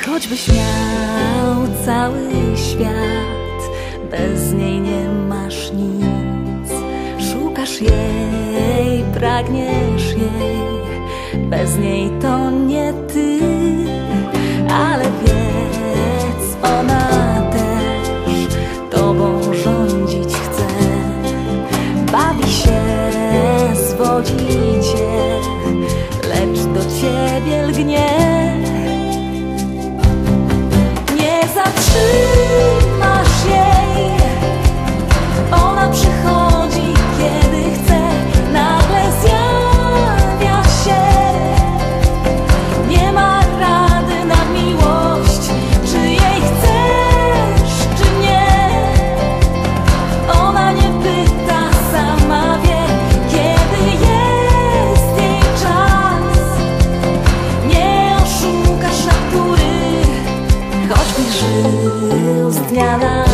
Choćbyś miał cały świat, bez niej nie masz nic. Szukasz jej, pragniesz jej, bez niej to nie ty. Ale wiedz, ona też tobą rządzić chce. Bawi się, zwodzi cię, lecz do ciebie lgnie. Nie zatrzymasz jej, ona przychodzi kiedy chce. Nagle zjawia się, nie ma rady na miłość. Czy jej chcesz, czy nie? Ona nie pyta, sama wie, kiedy jest jej czas. Nie oszukasz natury, choćbyś żył z dnia na